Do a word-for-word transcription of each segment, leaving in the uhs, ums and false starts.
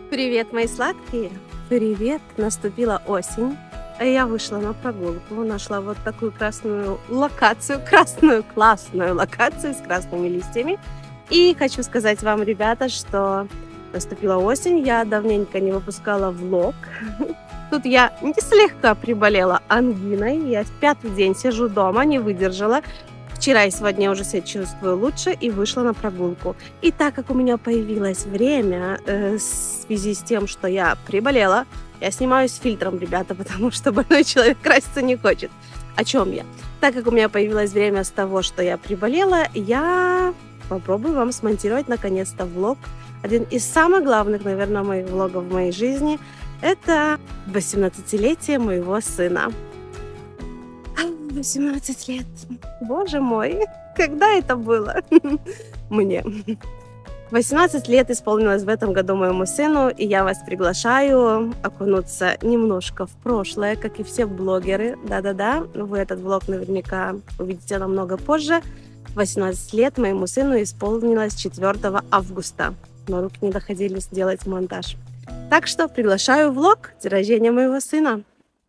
Привет, мои сладкие! Привет! Наступила осень. Я вышла на прогулку, нашла вот такую красную локацию, красную классную локацию с красными листьями. И хочу сказать вам, ребята, что наступила осень, я давненько не выпускала влог. Тут я не слегка приболела ангиной, я в пятый день сижу дома, не выдержала. Вчера и сегодня я уже себя чувствую лучше и вышла на прогулку. И так как у меня появилось время э, в связи с тем, что я приболела, я снимаюсь с фильтром, ребята, потому что больной человек краситься не хочет. О чем я? Так как у меня появилось время с того, что я приболела, я попробую вам смонтировать наконец-то влог. Один из самых главных, наверное, моих влогов в моей жизни – это восемнадцатилетие моего сына. восемнадцать лет. Боже мой, когда это было? Мне. восемнадцать лет исполнилось в этом году моему сыну, и я вас приглашаю окунуться немножко в прошлое, как и все блогеры. Да-да-да, вы этот влог наверняка увидите намного позже. восемнадцать лет моему сыну исполнилось четвёртого августа, но руки не доходили сделать монтаж. Так что приглашаю в влог день рождения моего сына.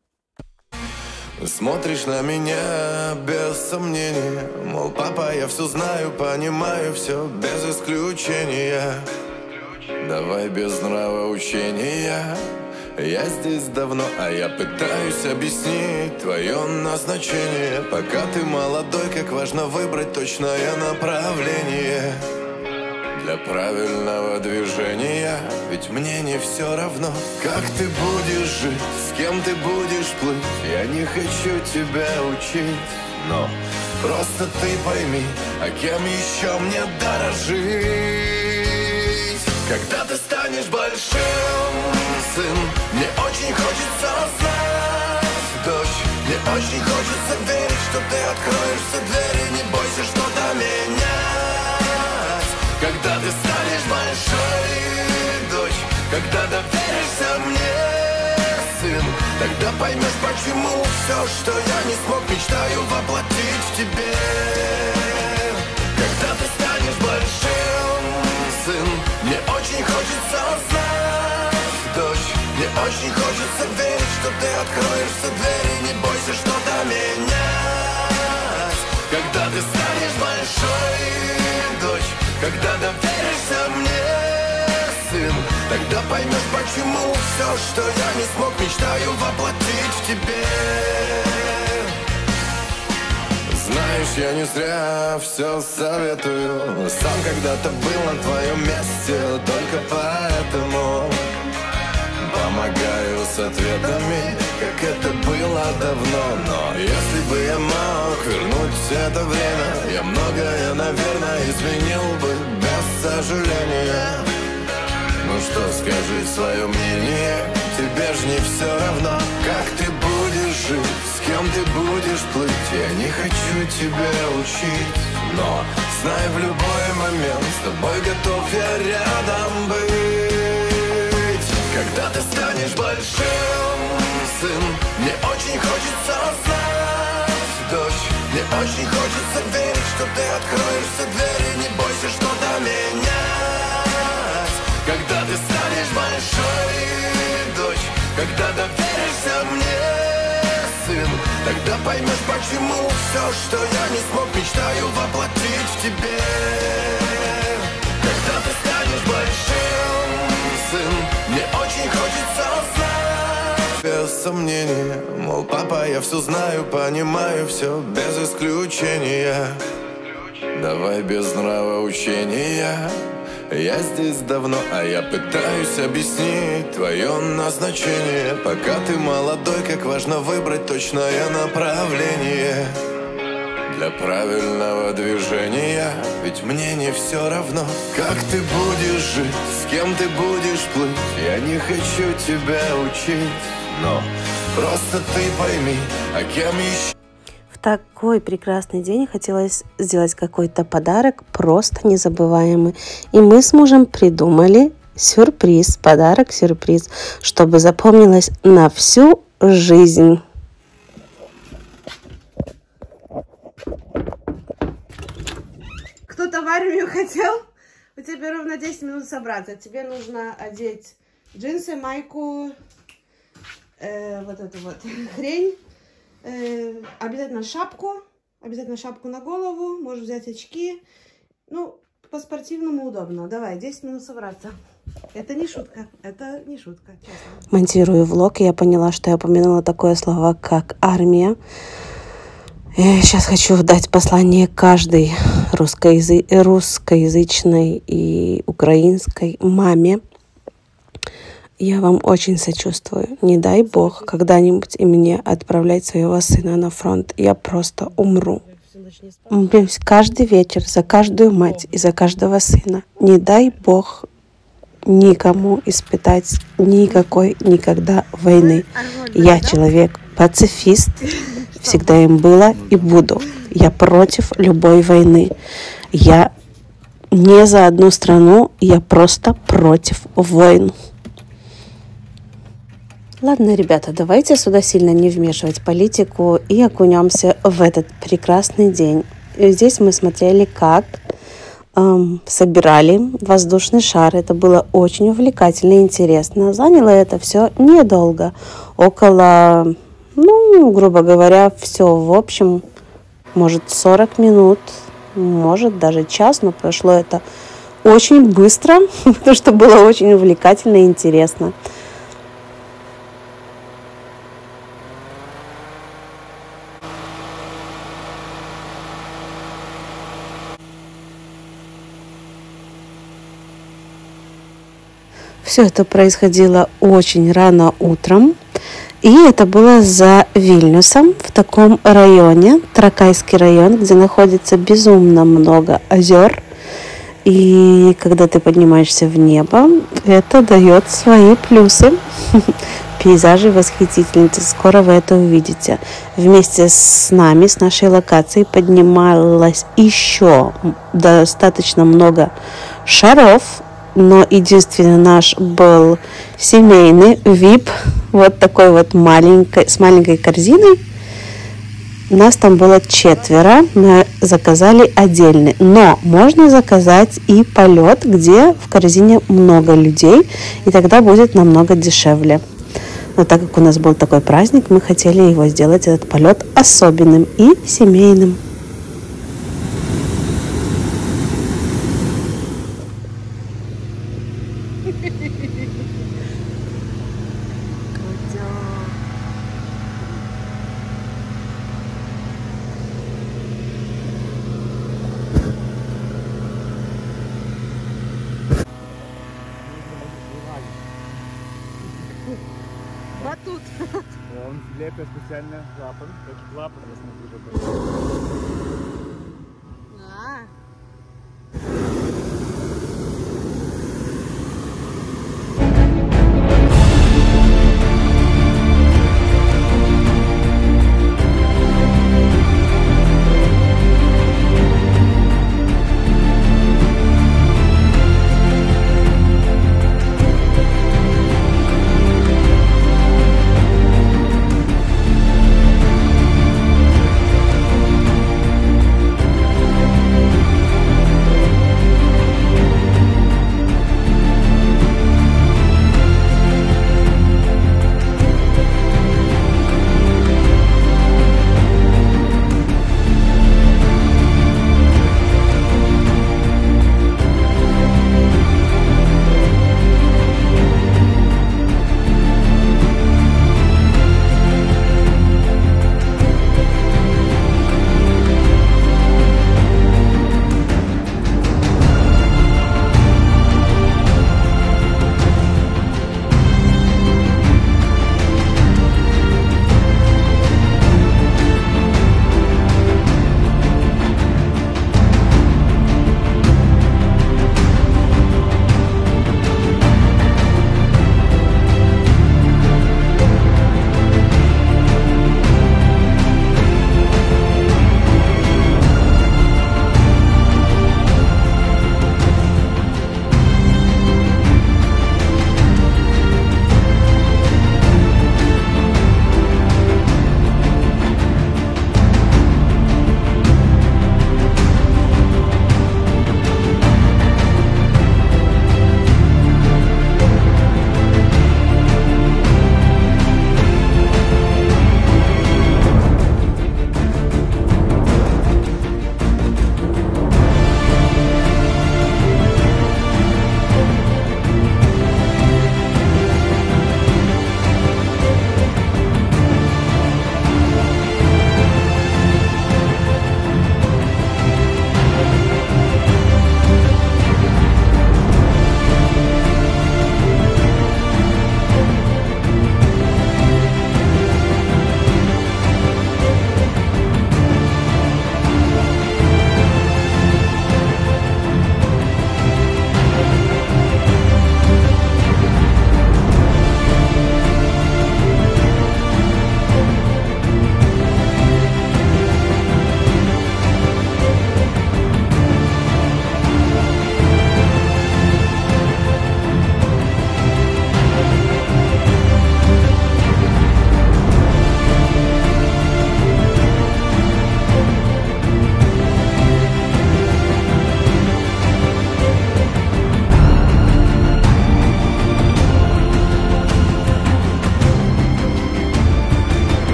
Смотришь на меня без сомнения, мол, папа, я все знаю, понимаю все без исключения. Давай без нравоучения. Я здесь давно, а я пытаюсь объяснить твое назначение. Пока ты молодой, как важно выбрать точное направление для правильного движения. Ведь мне не все равно, как ты будешь жить, с кем ты будешь плыть. Я не хочу тебя учить, но просто ты пойми, а кем еще мне дорожить. Когда ты станешь большим, сын, мне очень хочется знать, дочь, мне очень хочется верить, что ты откроешь все двери, не бойся что-то менять. Когда ты станешь большой, дочь, когда доверишься мне, сын, тогда поймешь, почему все, что я не смог, мечтаю воплотить в тебе. Когда ты станешь большим, сын, мне очень хочется знать, дочь, мне очень хочется верить, что ты откроешь все двери, не бойся что-то менять. Когда ты станешь большой, дочь, когда доверишься мне, сын, тогда поймешь, почему все, что я не смог, мечтаю воплотить в тебе. Знаешь, я не зря все советую, сам когда-то был на твоем месте, только поэтому помогаю с ответами, как это было давно. Но если бы я мог вернуть это время, я многое, наверное, изменил бы без сожаления. Ну что, скажи свое мнение, тебе ж не все равно, как ты будешь жить, с кем ты будешь плыть. Я не хочу тебя учить, но знай, в любой момент с тобой готов я рядом быть. Когда ты станешь большим, сын, мне очень хочется знать, дочь, мне очень хочется верить, что ты откроешь все двери, не бойся что-то менять. Когда ты станешь большой, дочь, когда доверишься мне, сын, тогда поймешь, почему все, что я не смог, мечтаю воплотить в тебе. Когда ты станешь большим, сын, мне очень хочется знать, без сомнения, мол, папа, я все знаю, понимаю все без исключения. Давай без нравоучения. Я здесь давно, а я пытаюсь объяснить твое назначение. Пока ты молодой, как важно выбрать точное направление для правильного движения. Ведь мне не все равно, как ты будешь жить, с кем ты будешь плыть. Я не хочу тебя учить, но просто ты пойми, а кем еще. В такой прекрасный день хотелось сделать какой-то подарок просто незабываемый. И мы с мужем придумали сюрприз, подарок-сюрприз, чтобы запомнилось на всю жизнь. Кто-то в армию хотел? У тебя ровно десять минут собраться. Тебе нужно одеть Джинсы, майку, э, вот эту вот хрень. Э, обязательно шапку. Обязательно шапку на голову. Можешь взять очки. Ну, по-спортивному удобно. Давай, десять минут собраться. Это не шутка. Это не шутка, честно. Монтирую влог, и я поняла, что я упомянула такое слово, как армия. Я сейчас хочу дать послание каждой русскоязы... русскоязычной и украинской маме. Я вам очень сочувствую. Не дай бог когда-нибудь и мне отправлять своего сына на фронт. Я просто умру. Молюсь каждый вечер за каждую мать и за каждого сына. Не дай бог никому испытать никакой никогда войны. Я человек пацифист. Всегда им была и буду. Я против любой войны. Я не за одну страну, я просто против войн. Ладно, ребята, давайте сюда сильно не вмешивать политику и окунемся в этот прекрасный день. И здесь мы смотрели, как эм, собирали воздушный шар. Это было очень увлекательно и интересно. Заняло это все недолго. Около, ну, грубо говоря, все в общем, может сорок минут, может даже час, но прошло это очень быстро, потому что было очень увлекательно и интересно. Все это происходило очень рано утром, и это было за Вильнюсом, в таком районе, Тракайский район, где находится безумно много озер. И когда ты поднимаешься в небо, это дает свои плюсы. Пейзажи восхитительные, скоро вы это увидите. Вместе с нами, с нашей локацией, поднималось еще достаточно много шаров. Но единственный наш был семейный, ви ай пи, вот такой вот маленькой, с маленькой корзиной. Нас там было четверо, мы заказали отдельный. Но можно заказать и полет, где в корзине много людей, и тогда будет намного дешевле. Но так как у нас был такой праздник, мы хотели его сделать, этот полет, особенным и семейным. Батут. Он лепит специально клапан. Это клапан, я смотрю. А.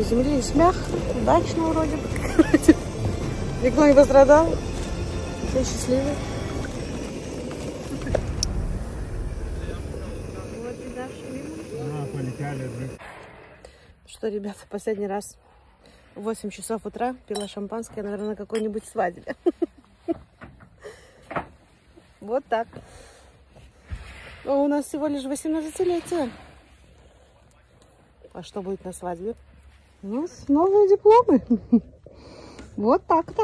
Приземлились мягко, удачно вроде бы. Никто не пострадал. Все счастливы. Вот и дошли. А, полетели. Что, ребята, последний раз в восемь часов утра пила шампанское, наверное, на какой-нибудь свадьбе. Вот так. Но у нас всего лишь восемнадцатилетие. А что будет на свадьбе? У нас новые дипломы. Вот так-то.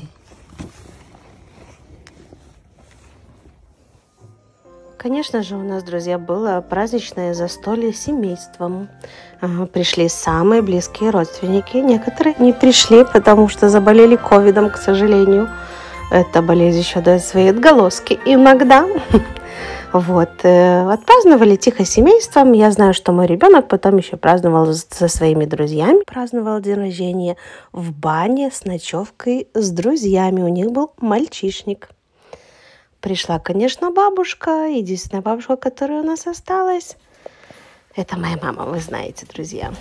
Конечно же, у нас, друзья, было праздничное застолье с семейством. Ага, пришли самые близкие родственники. Некоторые не пришли, потому что заболели ковидом, к сожалению. Эта болезнь еще дает свои отголоски иногда. Вот. Отпраздновали тихо семейством. Я знаю, что мой ребенок потом еще праздновал со своими друзьями. Праздновал день рождения в бане с ночевкой с друзьями. У них был мальчишник. Пришла, конечно, бабушка. Единственная бабушка, которая у нас осталась. Это моя мама, вы знаете, друзья.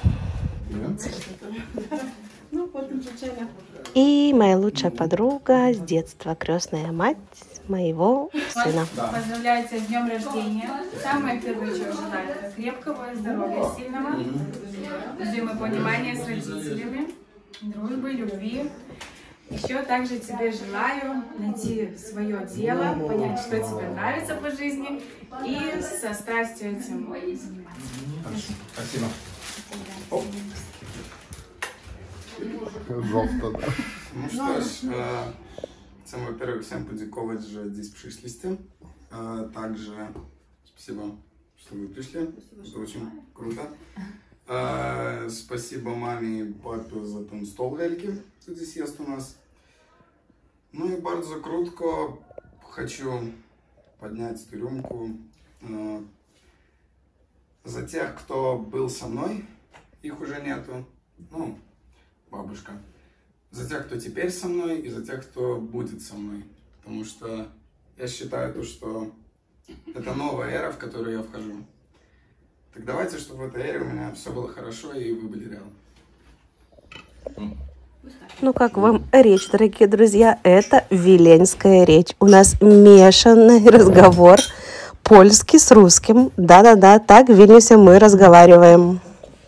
И моя лучшая подруга с детства, крестная мать моего сына. Поздравляю тебя с днем рождения. Самое первое, чего желаю, это крепкого здоровья, сильного, взаимопонимания с родителями, дружбы, любви. Еще также тебе желаю найти свое дело, понять, что тебе нравится по жизни, и со страстью этим заниматься. Спасибо. Жовто, да. Ну что ж, chcę, во-первых, всем подяковать, że здесь przyszliście. Также спасибо, что вы пришли. Это очень круто. Спасибо маме и папе за ten стол wielki, что здесь есть у нас. Ну и bardzo krótko хочу поднять эту рюмку за тех, кто был со мной, их уже нету, ну, бабушка. За тех, кто теперь со мной, и за тех, кто будет со мной. Потому что я считаю то, что это новая эра, в которую я вхожу. Так давайте, чтобы в этой эре у меня все было хорошо, и вы были рядом. Ну, как вам речь, дорогие друзья? Это виленская речь. У нас мешанный разговор. Польский с русским. Да-да-да, так в Вильнюсе мы разговариваем.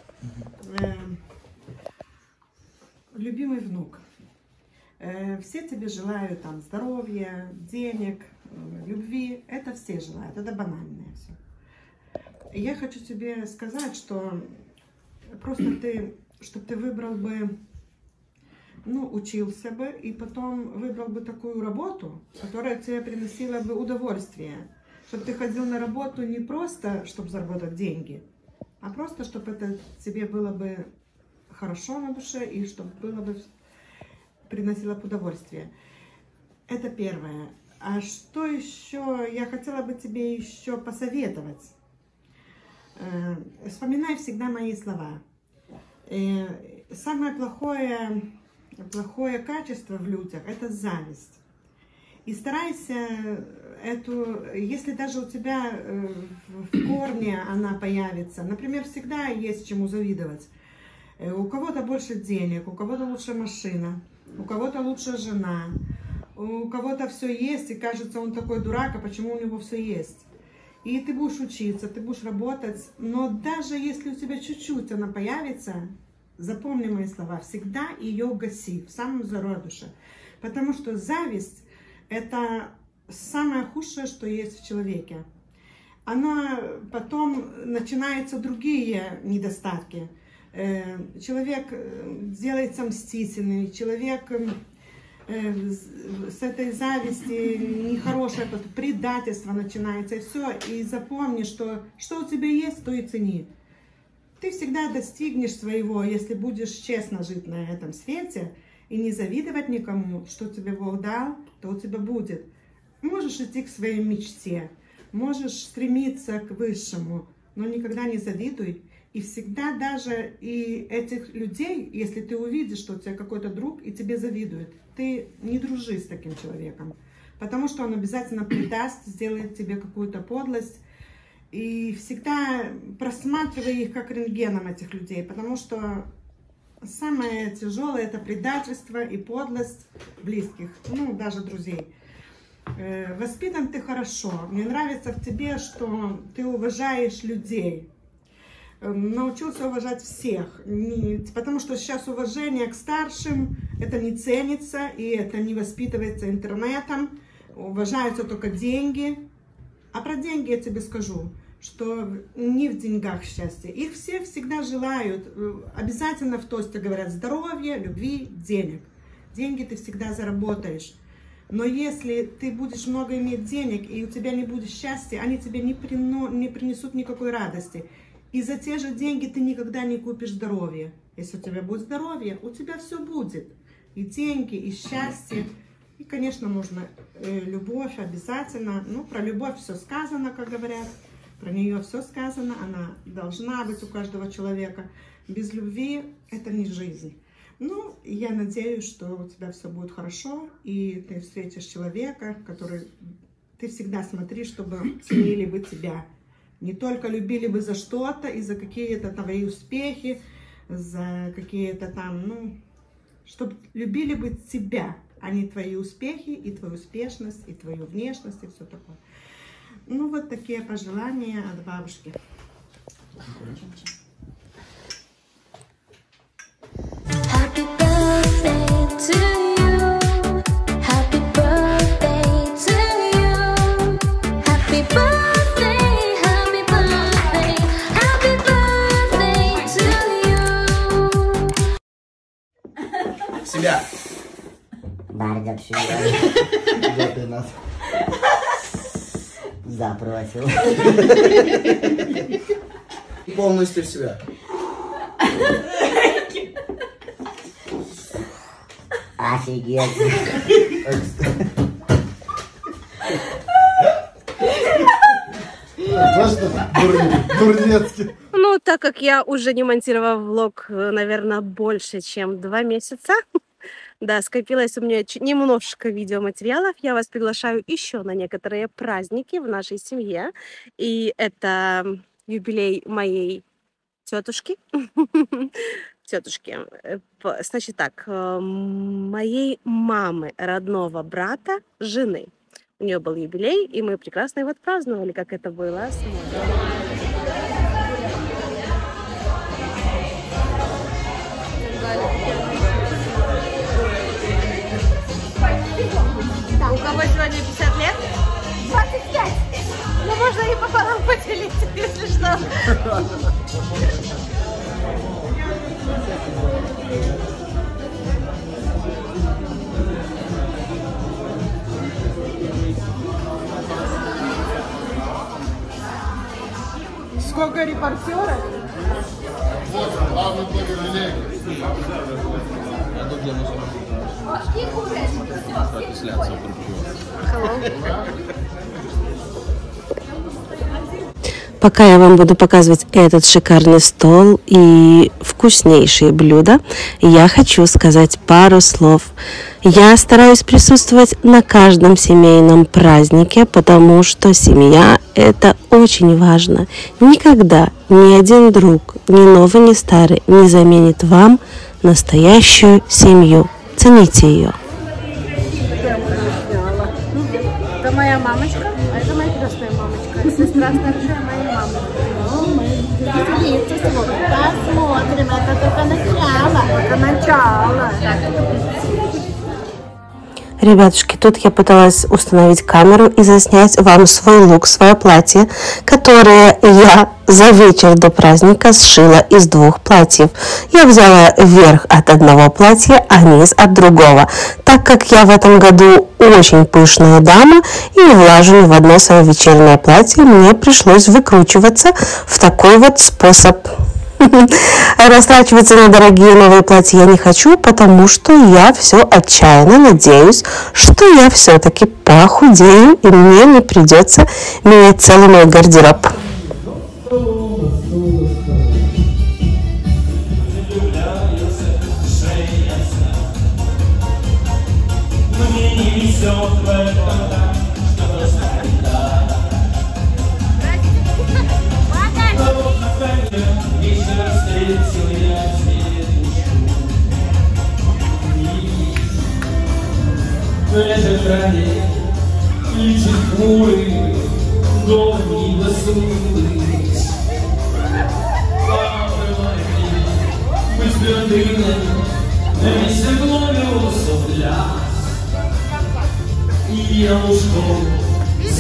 Любимый внук, все тебе желают там здоровья, денег, любви. Это все желают, это банальное все. Я хочу тебе сказать, что просто ты, чтобы ты выбрал бы, ну, учился бы, и потом выбрал бы такую работу, которая тебе приносила бы удовольствие. Чтобы ты ходил на работу не просто, чтобы заработать деньги, а просто, чтобы это тебе было бы хорошо на душе и чтобы было бы приносило бы удовольствие. Это первое. А что еще я хотела бы тебе еще посоветовать? Э, вспоминай всегда мои слова. Э, самое плохое, плохое качество в людях – это зависть. И старайся эту, если даже у тебя в корне она появится, например, всегда есть чему завидовать. У кого-то больше денег, у кого-то лучше машина, у кого-то лучше жена, у кого-то все есть, и кажется, он такой дурак, а почему у него все есть? И ты будешь учиться, ты будешь работать, но даже если у тебя чуть-чуть она появится, запомни мои слова, всегда ее гаси в самом зародыше, потому что зависть – это самое худшее, что есть в человеке. Она потом начинаются другие недостатки. Человек делается мстительный, человек с этой зависти нехорошее предательство начинается, и все. И запомни, что что у тебя есть, то и цени. Ты всегда достигнешь своего, если будешь честно жить на этом свете и не завидовать никому, что тебе Бог дал, то у тебя будет. Можешь идти к своей мечте, можешь стремиться к высшему, но никогда не завидуй. И всегда даже и этих людей, если ты увидишь, что у тебя какой-то друг и тебе завидует, ты не дружи с таким человеком, потому что он обязательно предаст, сделает тебе какую-то подлость. И всегда просматривай их как рентгеном, этих людей, потому что Самое тяжелое — это предательство и подлость близких, ну, даже друзей. Воспитан ты хорошо. Мне нравится в тебе, что ты уважаешь людей. Научился уважать всех. Потому что сейчас уважение к старшим, это не ценится, и это не воспитывается интернетом. Уважаются только деньги. А про деньги я тебе скажу, что не в деньгах счастье. Их все всегда желают. Обязательно в тосте говорят здоровья, любви, денег. Деньги ты всегда заработаешь. Но если ты будешь много иметь денег, и у тебя не будет счастья, они тебе не, прино, не принесут никакой радости. И за те же деньги ты никогда не купишь здоровье. Если у тебя будет здоровье, у тебя все будет. И деньги, и счастье. И, конечно, можно э, любовь обязательно. Ну, про любовь все сказано, как говорят. Про нее все сказано. Она должна быть у каждого человека. Без любви это не жизнь. Ну, я надеюсь, что у тебя все будет хорошо, и ты встретишь человека, который... Ты всегда смотри, чтобы ценили бы тебя. Не только любили бы за что-то, и за какие-то твои успехи, за какие-то там, ну... Чтобы любили бы тебя, а не твои успехи, и твою успешность, и твою внешность, и все такое. Ну, вот такие пожелания от бабушки. Happy birthday to you. Happy birthday to you. Happy birthday, happy birthday, happy birthday to you. Себя. Bardzo przyjemnie. Gdzie ty nas запросил? Полностью в себя. Офигеть. Турнецкий. Ну, так как я уже не монтировала влог, наверное, больше, чем два месяца, да, скопилось у меня немножко видеоматериалов. Я вас приглашаю еще на некоторые праздники в нашей семье. И это юбилей моей тетушки. Тетушки. Значит так, моей мамы, родного брата, жены. У нее был юбилей, и мы прекрасно его отпраздновали, как это было. У кого сегодня пятьдесят лет? двадцать пять. Ну, можно и пополам поделить, если что. Сколько репортеров? Главный блогер Олег. Пока я вам буду показывать этот шикарный стол и вкуснейшие блюда, я хочу сказать пару слов. Я стараюсь присутствовать на каждом семейном празднике, потому что семья – это очень важно. Никогда ни один друг, ни новый, ни старый, не заменит вам настоящую семью. Цените ее. Это моя мамочка, а это моя крестная мамочка. Сестра старшая моей мамы. Посмотрим, это только начало. Это начало. Ребятушки, тут я пыталась установить камеру и заснять вам свой лук, свое платье, которое я за вечер до праздника сшила из двух платьев. Я взяла верх от одного платья, а низ от другого, так как я в этом году очень пышная дама и не влажу ни в одно свое вечернее платье, мне пришлось выкручиваться в такой вот способ. Растрачиваться на дорогие новые платья я не хочу, потому что я все отчаянно надеюсь, что я все-таки похудею и мне не придется менять целый мой гардероб. траве летит хмурый голый высунуть. Быть твердым, весь оглобился в пляс. И я ушел с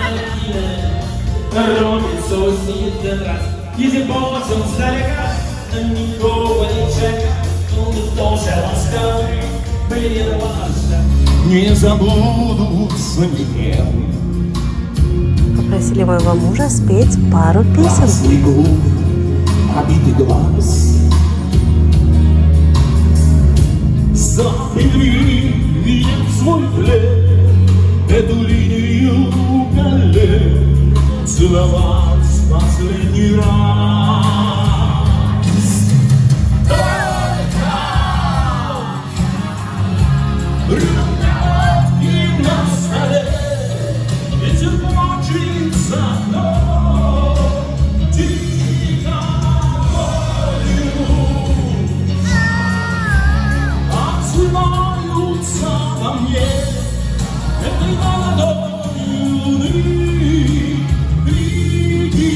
вами, робится осень этот раз. Едет потом сдалека, никого не чека, он тоже ласкал, блин, важно. Не забудутся никем. Попросили моего мужа спеть пару песен. Снегу, обитый глаз. Запрягли меня в свой плед, эту линию колен целовать в последний раз. Рюмки на столе, ветер мочится дно, тихо отзываются во мне этой молодой луны крики.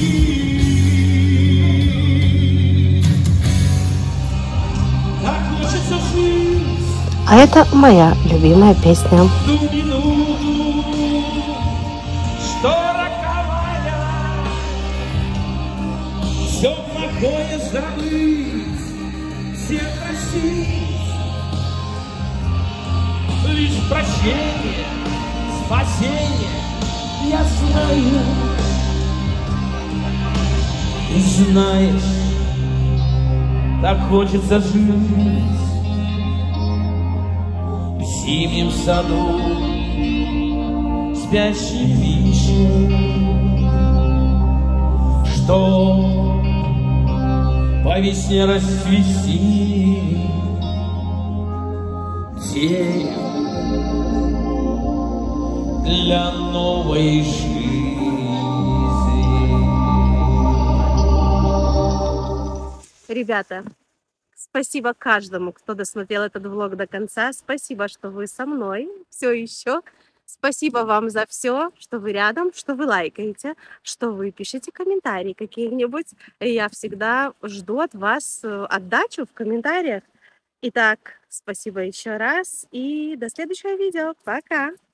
Так хочется жить. А это моя любимая песня. Ту минуту, что роковая, все плохое забыть, все простить. Лишь прощение, спасение, я знаю. И знаешь, так хочется жить в зимнем саду спящей вишни, что по весне расцвести. День для новой жизни. Ребята, спасибо каждому, кто досмотрел этот влог до конца. Спасибо, что вы со мной все еще. Спасибо вам за все, что вы рядом, что вы лайкаете, что вы пишете комментарии какие-нибудь. Я всегда жду от вас отдачу в комментариях. Итак, спасибо еще раз и до следующего видео. Пока!